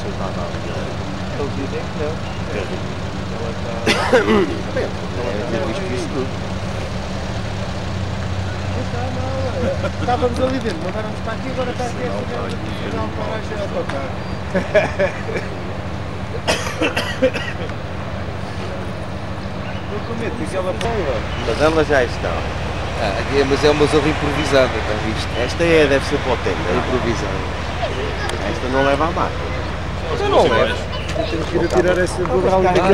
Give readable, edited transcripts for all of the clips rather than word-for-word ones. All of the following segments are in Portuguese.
Eles dizem que não. Ela está. Deve visto isso tudo. Estávamos ali dentro, mandaram-nos para aqui, agora está aqui a final para baixo e autocarro. Não prometo que aquela prova. Mas elas já estão. Mas é uma zona improvisada, está visto? Esta deve ser potente. É improvisada. Esta não leva a mar. Eu não levo. Temos que ir a tirar essa borra ali daqui.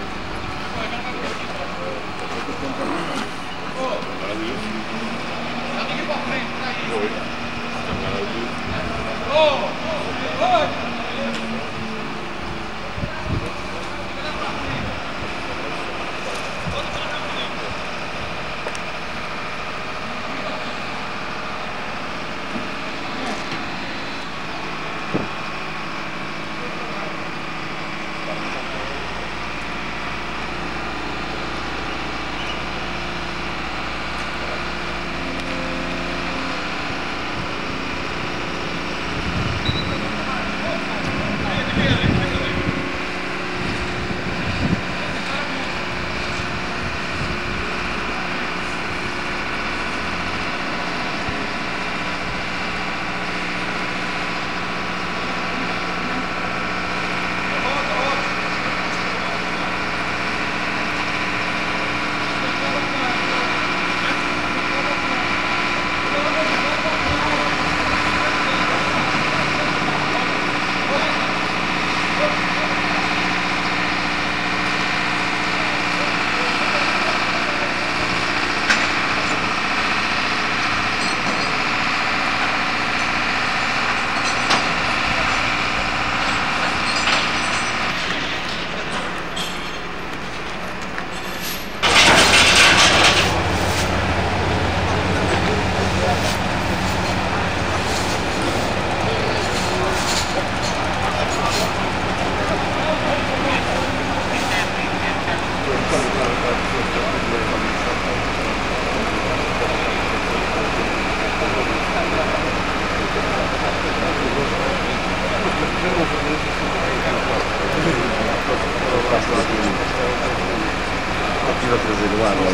Estive a trazer o ar.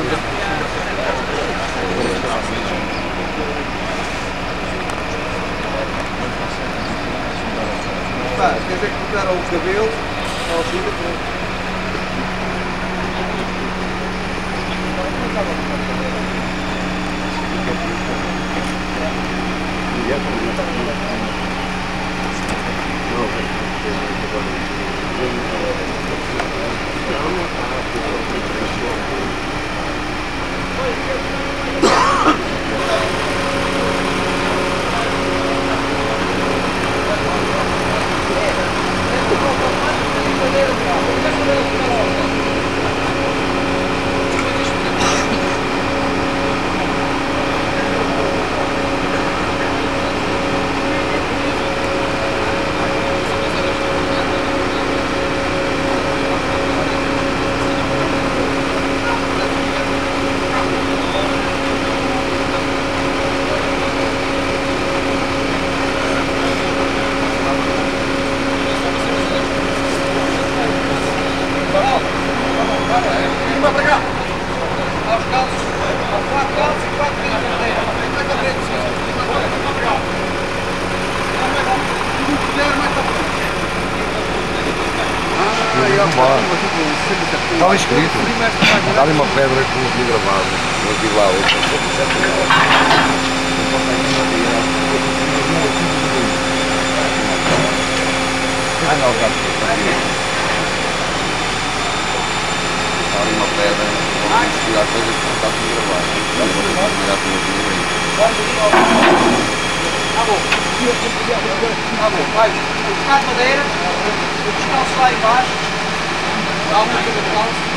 Quer dizer que cortaram o cabelo ao filho? Estava escrito. Está ali uma pedra que não tinha gravado. Não vi lá outra. Ah, não, já está ali uma pedra. Não vi tirar coisas que não está tudo gravado. Tá bom, vai buscar madeira, o descalço lá embaixo, dá uma coisa de calço.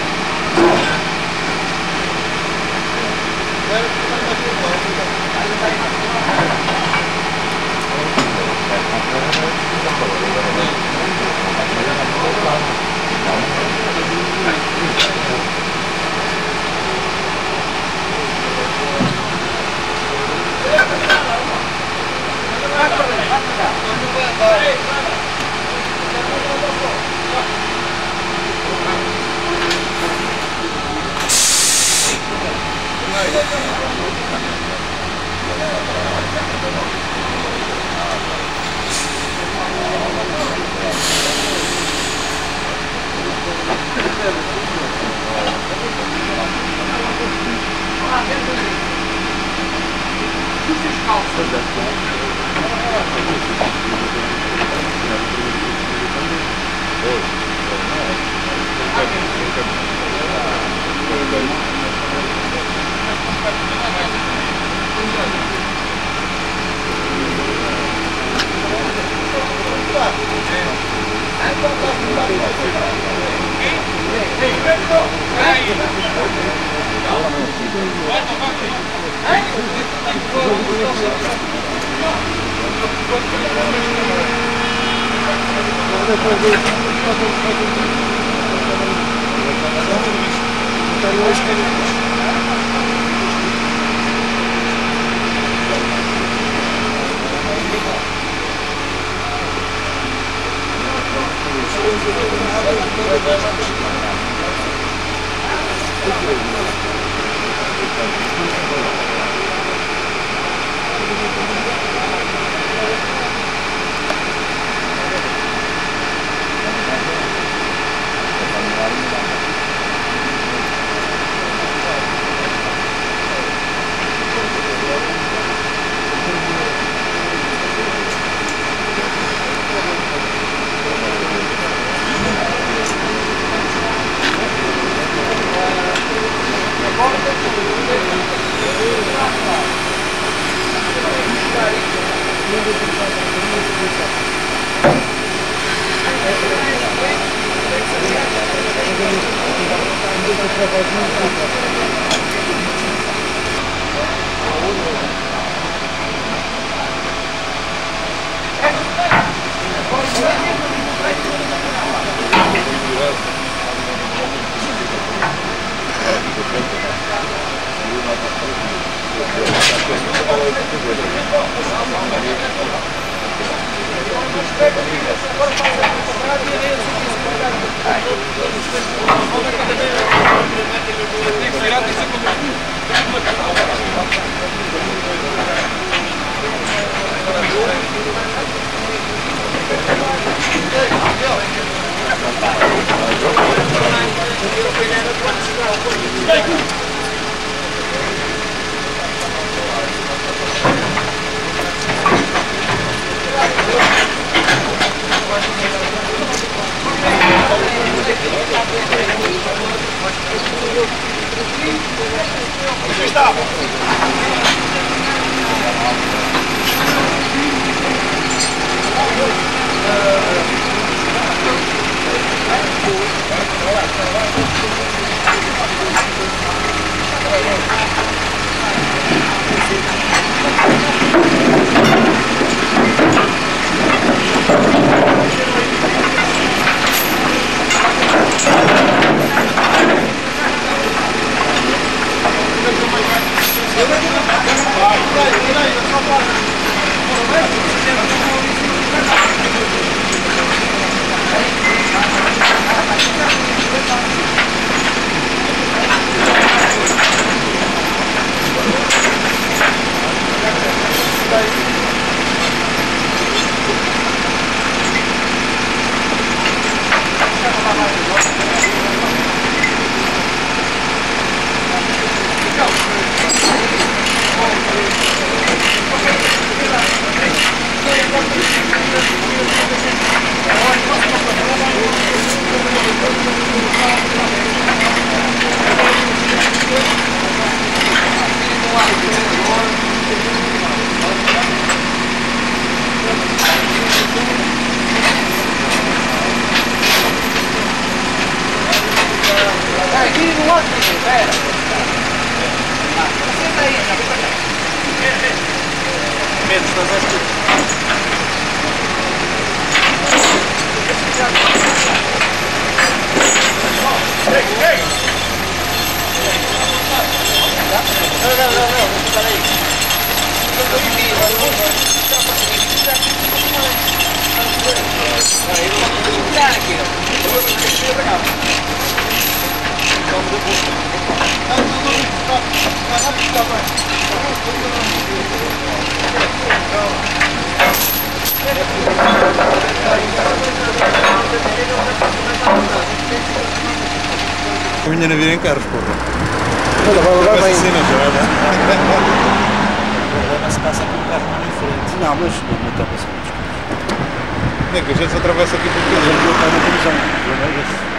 Eu ainda não virei em carros, porra. Olha, agora vem. Assim, não já, né? O problema se passa aqui um carro muito em frente. Não, mas não está passando. É que a gente se atravessa aqui por tudo. Eu estou na televisão. Vermelhas.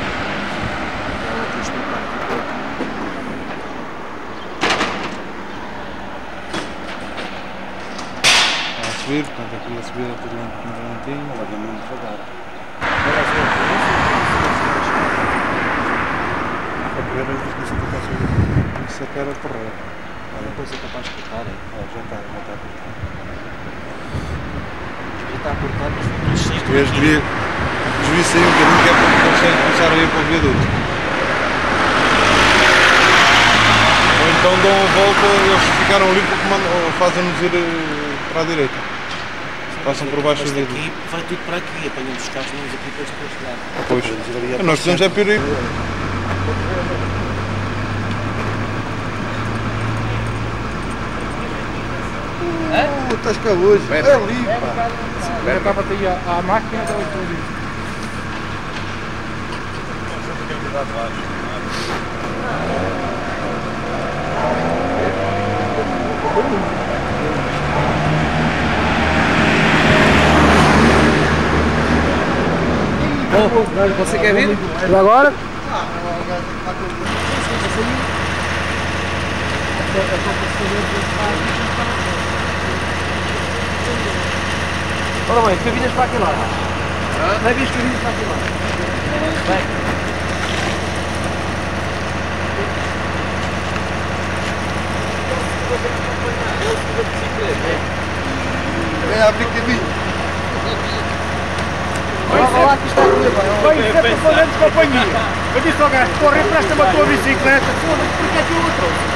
Subir, portanto aqui a subir é tudo lentinho, vai dar muito devagar. A primeira vez que você está a subir, isso é que era porra. Depois é capaz de cortar, hein? Já está a cortar. Já está a cortar, mas tudo cheio de Este devia sair um bocadinho, que é para conseguir começar a ir para o viaduto. Ou então dão a volta, eles ficaram ali porque fazem-nos ir para a direita. Passam por baixo daqui. daqui. Vai tudo para aqui, apanhamos os carros, vamos aqui depois para chegar. Pois, nós precisamos é por aí. Estás cá hoje. É ali, pá. Agora estava aí a máquina da outra. Você quer vir? E agora? Olha mãe, caminhas para aquele lado. Não é visto caminhas para aquele lado. Vem. Vem abrir caminho. Olha lá que está a correr bem. Vai sempre fazendo companhia. Eu disse ao gajo, corre, empresta-me a tua bicicleta. Foda-se, porque é que eu o trouxe?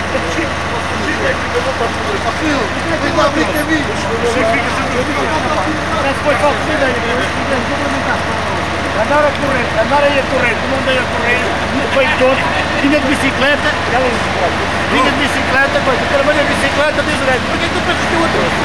Vem abrir caminho. Parece que foi só comida aí. Andar aí a correr, como andei a correr, foi todo, vinha de bicicleta, vinha de bicicleta, coisa, trabalhei de bicicleta, diz o gajo, porquê que tu pensas que eu a trouxe?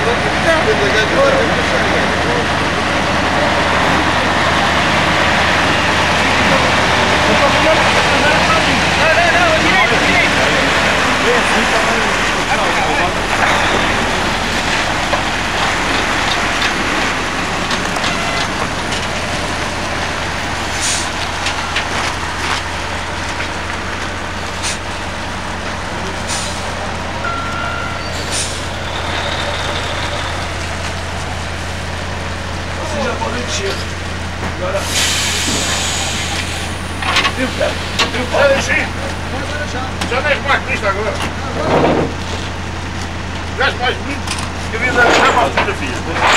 Já não és mais bonito agora. Já és mais bonito que a vida já para a fotografia.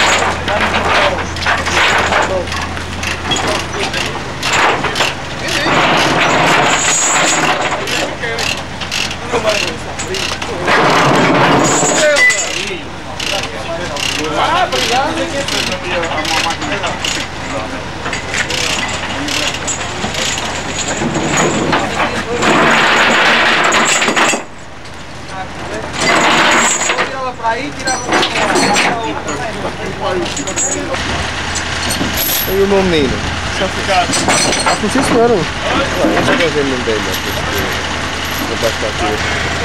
Aí tirava E o meu menino? Só ficar. Ah, não sei se foram. Esse gajo é muito bem, mas não vai estar aqui.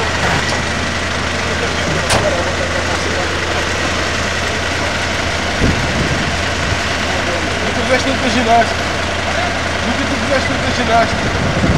Nunca fizeste tanta ginástica. Nunca tu fizeste tanta ginástica.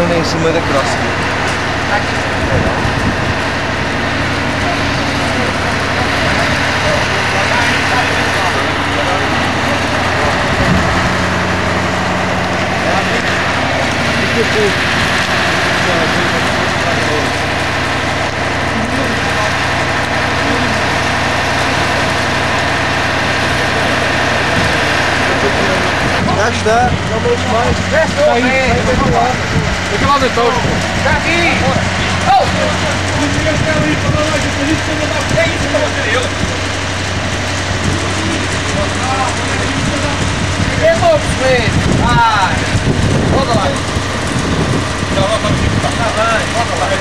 em cima da crosta. Já está, não mexe mais. Está aí, Fica lá dentro. está aqui! É bom perceber! Vai! Volta lá! Está bem, volta lá!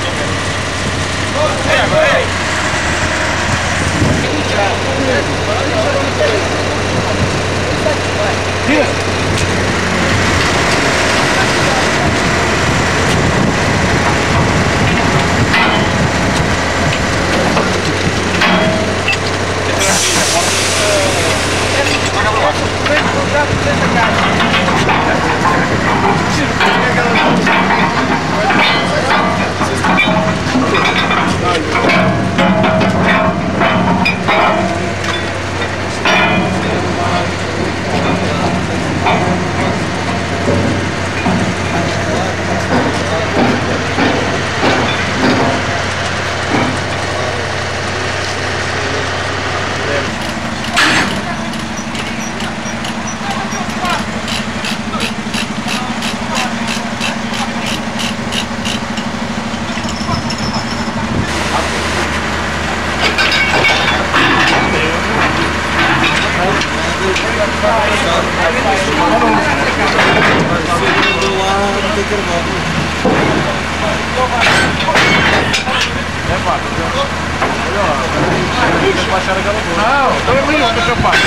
Não, estou ali, não estou capaz.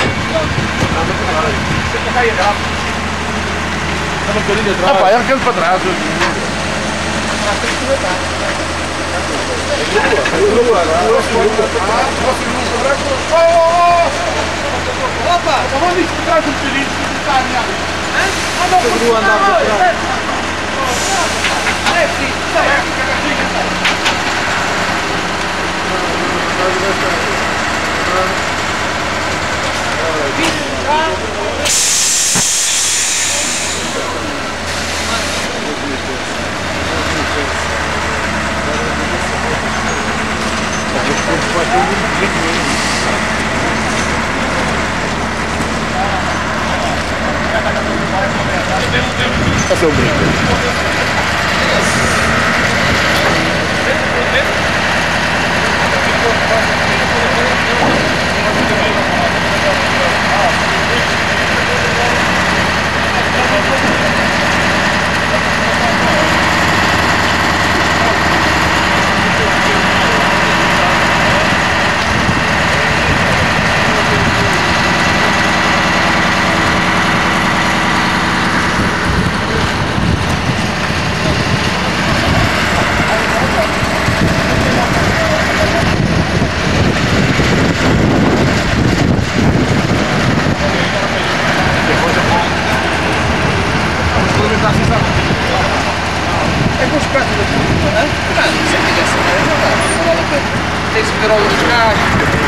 Rapaz, é aquele para trás. Opa! Vamos nisso para trás um bocadinho, se está a minha. Fazer o brinco. Tem que ver os carros.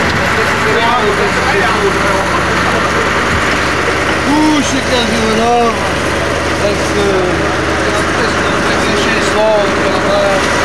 Puxa, que é Vila Nova! Tem que encher esse logo pela baixo.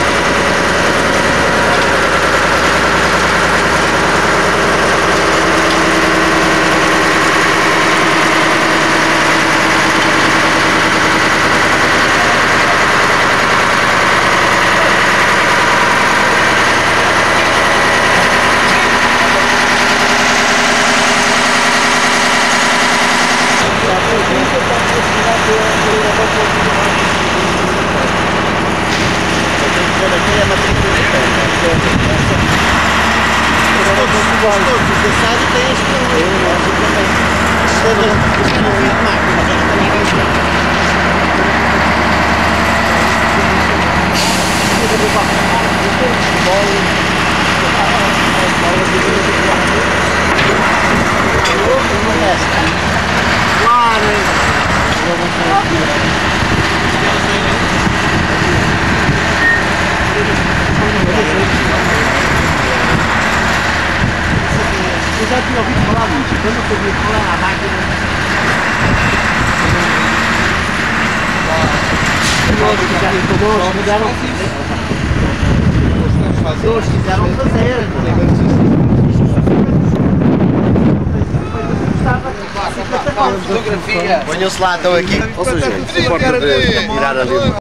Claro, Eu já tinha ouvido falar disso, eu não sabia falar à máquina. Todos quiseram fazer. Fotografia. Ponham-se lá, estão aqui. Ou seja, suporte de tirar ali.